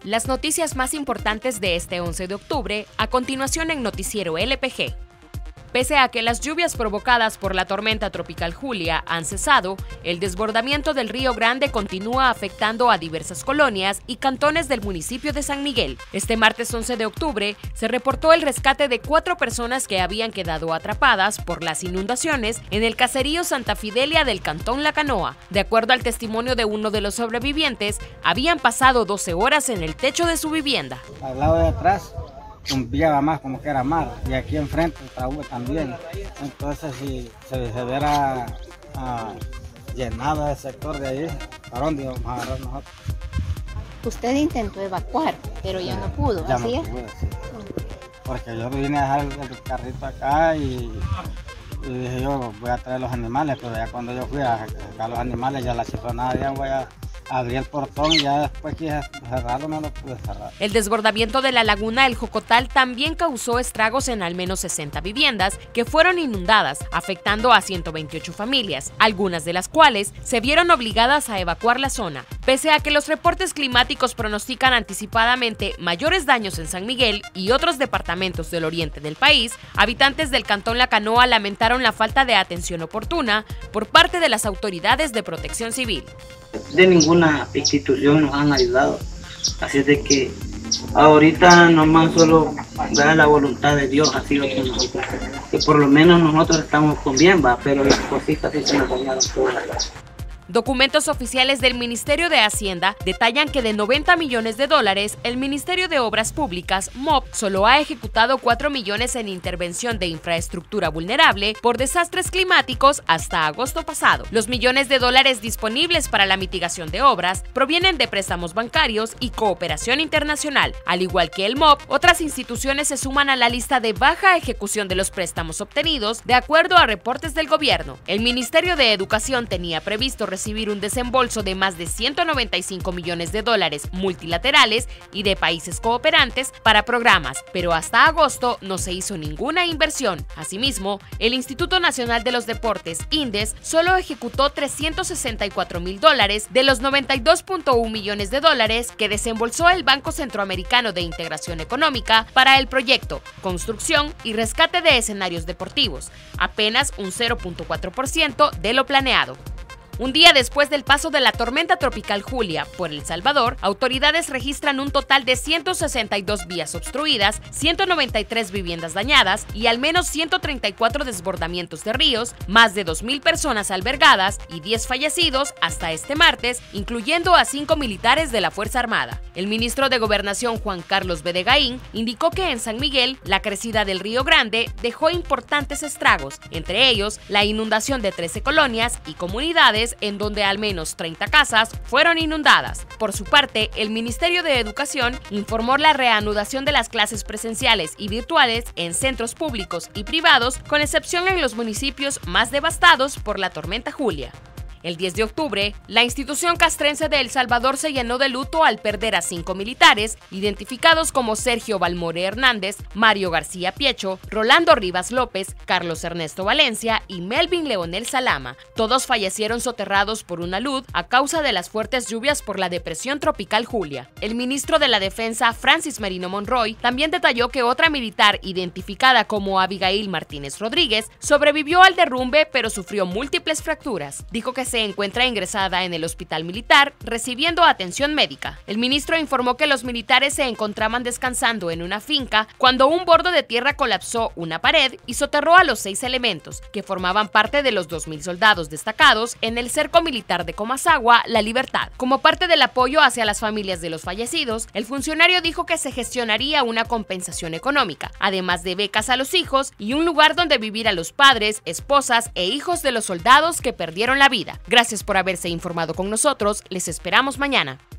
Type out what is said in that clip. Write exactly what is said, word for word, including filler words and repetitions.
Las noticias más importantes de este once de octubre, a continuación en Noticiero L P G. Pese a que las lluvias provocadas por la tormenta tropical Julia han cesado, el desbordamiento del Río Grande continúa afectando a diversas colonias y cantones del municipio de San Miguel. Este martes once de octubre se reportó el rescate de cuatro personas que habían quedado atrapadas por las inundaciones en el caserío Santa Fidelia del cantón La Canoa. De acuerdo al testimonio de uno de los sobrevivientes, habían pasado doce horas en el techo de su vivienda. Al lado de atrás cumpliaba más como que era mar, y aquí enfrente el traúbe también. Entonces si se, se hubiera ah, llenado el sector de ahí, ¿para dónde íbamos a agarrar nosotros? Usted intentó evacuar, pero ya no pudo, ya ¿así no es? Pude, sí. Porque yo vine a dejar el, el carrito acá y, y dije yo voy a traer los animales, pero ya cuando yo fui a sacar los animales ya la cifronada ya voy a abrí el portón y ya después quise cerrarlo, no lo pude cerrar. El desbordamiento de la laguna El Jocotal también causó estragos en al menos sesenta viviendas que fueron inundadas, afectando a ciento veintiocho familias, algunas de las cuales se vieron obligadas a evacuar la zona. Pese a que los reportes climáticos pronostican anticipadamente mayores daños en San Miguel y otros departamentos del oriente del país, habitantes del cantón La Canoa lamentaron la falta de atención oportuna por parte de las autoridades de protección civil. De ninguna institución nos han ayudado, así es de que ahorita nomás solo da la voluntad de Dios, así lo que nosotros, que por lo menos nosotros estamos con bien, va, pero las cositas sí se nos dañaron todas. Documentos oficiales del Ministerio de Hacienda detallan que de noventa millones de dólares, el Ministerio de Obras Públicas, M O P, solo ha ejecutado cuatro millones en intervención de infraestructura vulnerable por desastres climáticos hasta agosto pasado. Los millones de dólares disponibles para la mitigación de obras provienen de préstamos bancarios y cooperación internacional. Al igual que el M O P, otras instituciones se suman a la lista de baja ejecución de los préstamos obtenidos, de acuerdo a reportes del gobierno. El Ministerio de Educación tenía previsto recibir recibir un desembolso de más de ciento noventa y cinco millones de dólares multilaterales y de países cooperantes para programas, pero hasta agosto no se hizo ninguna inversión. Asimismo, el Instituto Nacional de los Deportes, INDES, solo ejecutó trescientos sesenta y cuatro mil dólares de los noventa y dos punto uno millones de dólares que desembolsó el Banco Centroamericano de Integración Económica para el proyecto Construcción y Rescate de Escenarios Deportivos, apenas un cero punto cuatro por ciento de lo planeado. Un día después del paso de la tormenta tropical Julia por El Salvador, autoridades registran un total de ciento sesenta y dos vías obstruidas, ciento noventa y tres viviendas dañadas y al menos ciento treinta y cuatro desbordamientos de ríos, más de dos mil personas albergadas y diez fallecidos hasta este martes, incluyendo a cinco militares de la Fuerza Armada. El ministro de Gobernación Juan Carlos Bedegaín indicó que en San Miguel la crecida del Río Grande dejó importantes estragos, entre ellos la inundación de trece colonias y comunidades en donde al menos treinta casas fueron inundadas. Por su parte, el Ministerio de Educación informó la reanudación de las clases presenciales y virtuales en centros públicos y privados, con excepción en los municipios más devastados por la tormenta Julia. El diez de octubre, la institución castrense de El Salvador se llenó de luto al perder a cinco militares, identificados como Sergio Balmore Hernández, Mario García Piecho, Rolando Rivas López, Carlos Ernesto Valencia y Melvin Leonel Salama. Todos fallecieron soterrados por una luz a causa de las fuertes lluvias por la depresión tropical Julia. El ministro de la Defensa, Francis Merino Monroy, también detalló que otra militar, identificada como Abigail Martínez Rodríguez, sobrevivió al derrumbe pero sufrió múltiples fracturas. Dijo que se encuentra ingresada en el hospital militar recibiendo atención médica. El ministro informó que los militares se encontraban descansando en una finca cuando un bordo de tierra colapsó una pared y soterró a los seis elementos, que formaban parte de los dos mil soldados destacados en el cerco militar de Comasagua, La Libertad. Como parte del apoyo hacia las familias de los fallecidos, el funcionario dijo que se gestionaría una compensación económica, además de becas a los hijos y un lugar donde vivir a los padres, esposas e hijos de los soldados que perdieron la vida. Gracias por haberse informado con nosotros, les esperamos mañana.